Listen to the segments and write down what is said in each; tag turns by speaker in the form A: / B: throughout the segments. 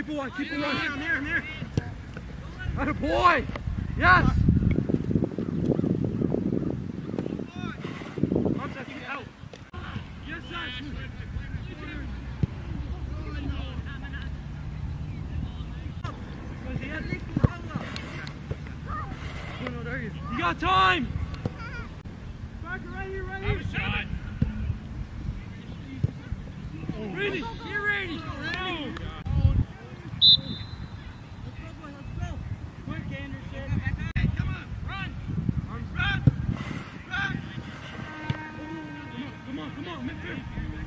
A: boy. Keep it running. I'm there. Atta boy. Yes. Out. Yes, sir. You got time. Right here.
B: Shot.
A: Ready. Get ready.
B: Go.
A: Let's go. Quick, Anderson.
B: Hey, come on. Run. Run.
A: Come on. Midfield.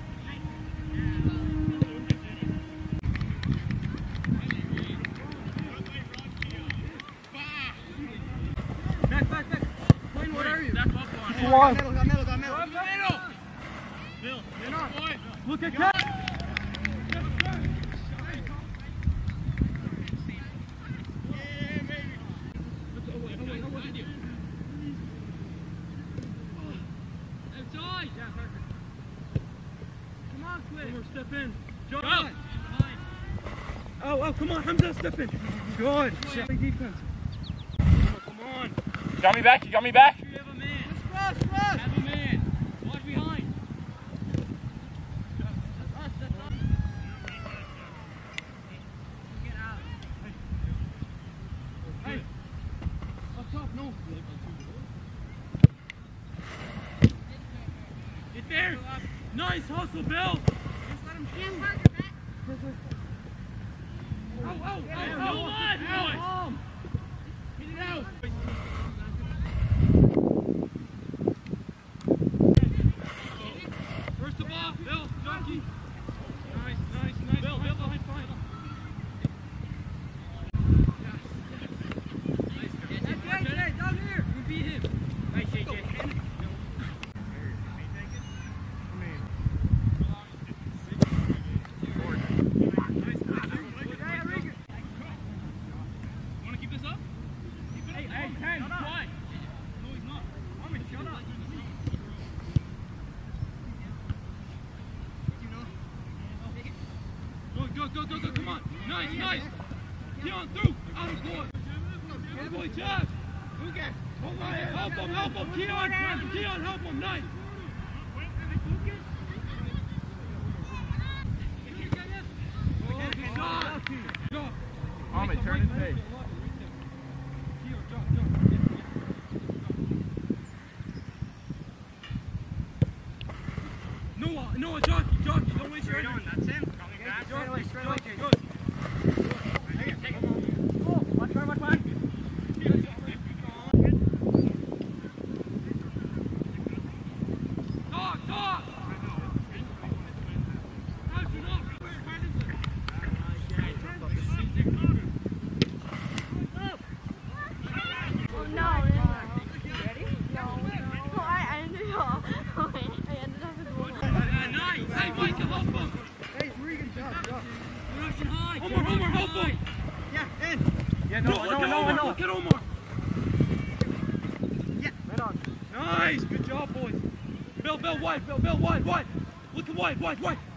A: Back. Wayne, what are you?
B: Step up on it.
A: Come on.
B: Go up the middle. Bill. Boy.
A: Look at Cat. Come on, quick. Step in.
B: Go.
A: Oh, come on, Hamza, step in. Good. Defense. Come on.
B: You got me back?
A: You have a man.
B: Have a man. Watch behind. That's us. Get out.
A: Hey. Up top, no. Get there. Nice hustle, Bill.
B: Just let him shoot.
A: Oh.
B: Get it out.
A: First of all, Bill, jockey. Nice. Bill, behind fine. Yes. Down here. We beat him. Nice, JJ.
B: Want to keep this up?
A: Hey, Ken, quiet.
B: No, he's not.
A: Shut up. Go, come on. Nice. Get on through. Out of boy. Out of boy, Josh. Help him. Keon, help him. Nice. Good shot. Go.
B: Ahmed, turn his face.
A: Noah, jockey. Don't waste your energy.
B: That's him. Coming back.
A: Straight away, Jason.
B: Good. Take it. Watch back.
A: Talk. Omar, help him!
B: Yeah, in.
A: Yeah, no. Look at Omar!
B: Yeah.
A: Right on. Nice! Good job, boys. Bill, wide. Look at wide. Wide.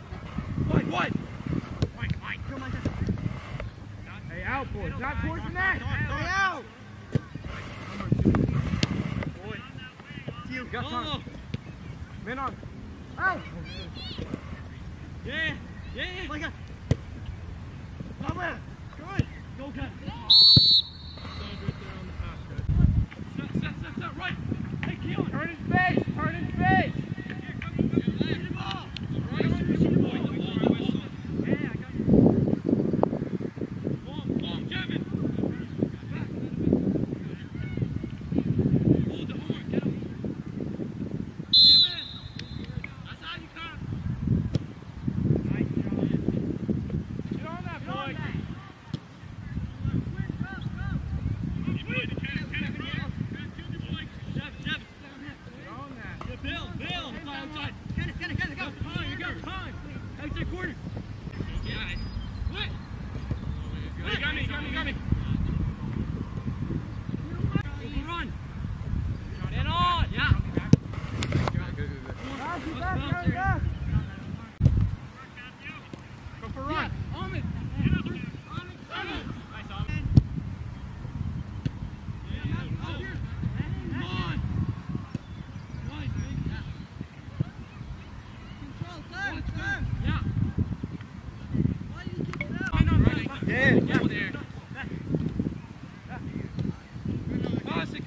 B: Come on,
A: Hey, out, boys. Not towards the net.
B: Stay out.
A: Boy.
B: You
A: Got time. Men on. Out! Yeah.
B: Like a.
A: Come on. Good. Go, Ken. Set. Right. Hey, Keelan. Turn his face.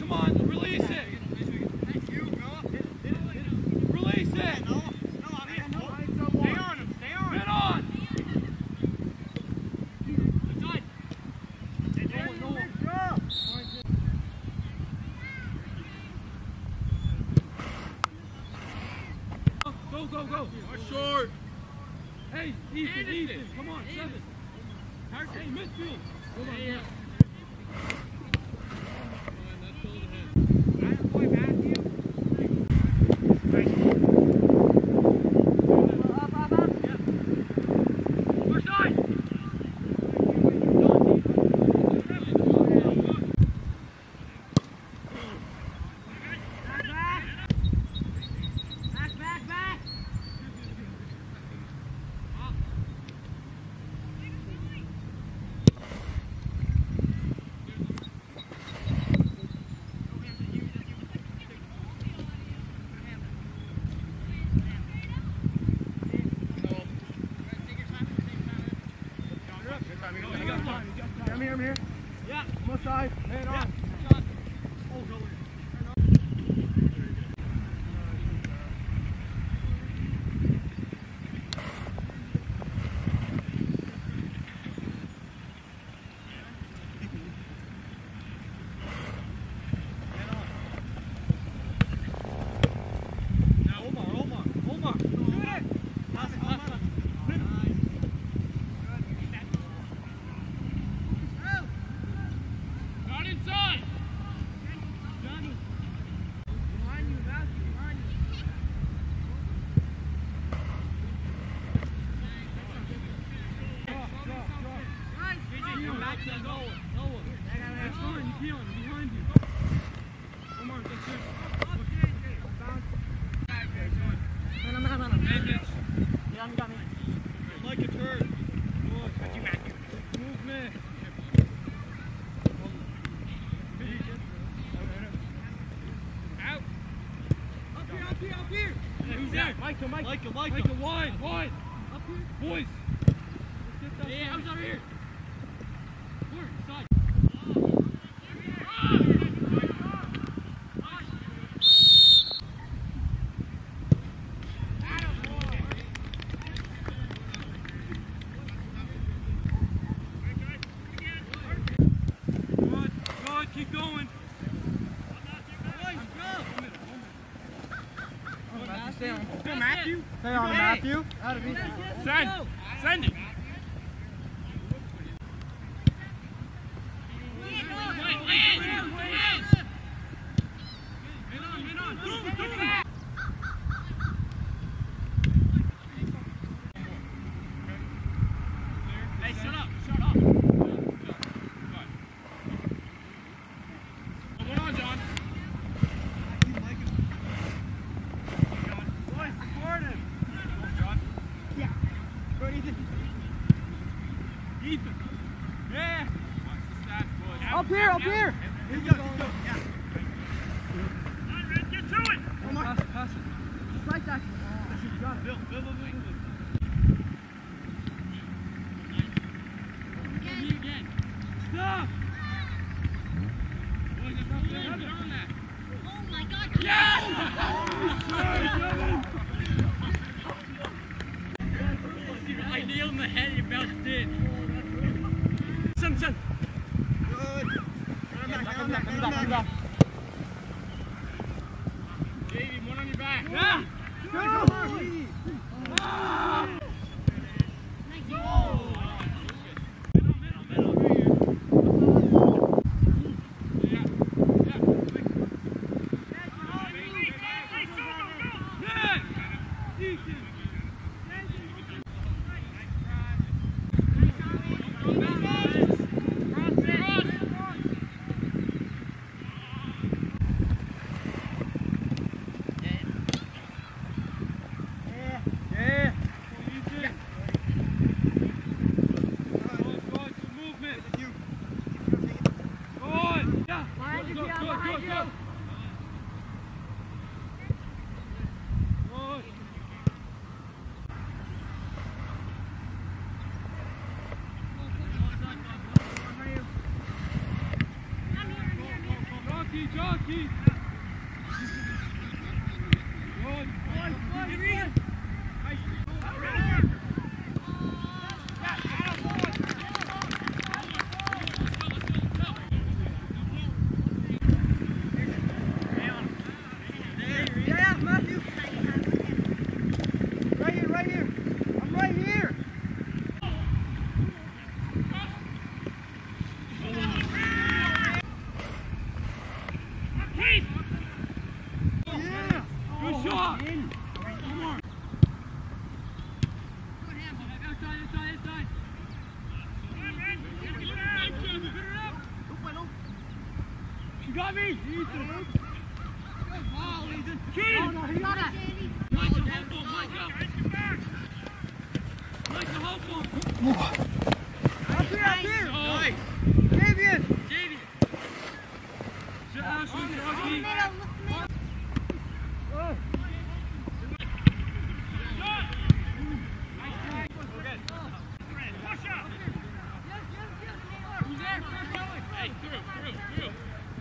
A: Come on, release it. Release it.
B: Stay on him. Stay on him.
A: Get on. Go.
B: Short.
A: Hey, Ethan, come on, 7. Hey, midfield.
B: Yeah.
C: I'm here.
A: Yeah.
C: One side. Man on.
A: Like a turd. Movement. Out. Up here. Who's that? Micah, wide. Up here. Boys. Let's get that. Yeah, I was over here. Forward, side. Keep going.
C: Stay on.
B: Go, Matthew.
C: Stay on, Matthew. Out of each.
B: Send it.
A: Hey, shut up.
B: Hold on, John.
C: Boys, support him.
B: John.
C: Yeah. Go, Ethan.
A: Yeah.
B: Watch the stats, boys.
C: Up here. Here you go. Yeah.
B: Get to it.
C: One more.
A: Pass it.
C: Right back.
A: Bill. Stop!
D: Oh my God!
A: Yes!
B: I nailed him in the head, he bounced in.
C: Good. Come back.
B: Davey, one on your back.
A: Yeah!
C: Go.
A: Jockey, jockey. Good.
C: Yeah, Matthew. Right here. I'm right here. Yeah.
A: Good shot. You got me. Ethan. Good ball, Ethan.
C: Oh, no, he got it.
A: Micah, hold on, Micah. Micah, hold on.
C: Up here.
A: Nice.
C: Davian.
A: Jaden. Josh, jockey.
C: Oh.
A: Who's there? Hey, through.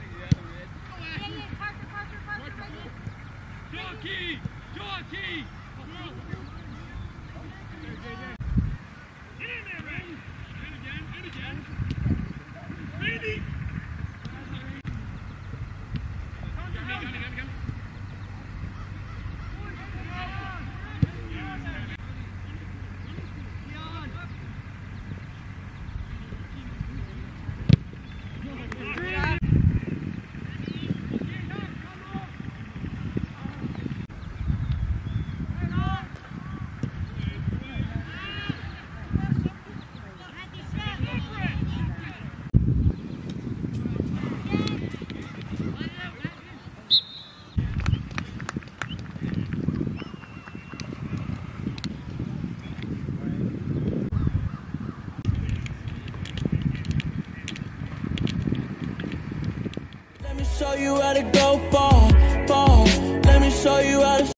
A: Jockey! Jockey! Get in there, man! In again! Randy! Come.
D: Let me show you how to go far. Let me show you how to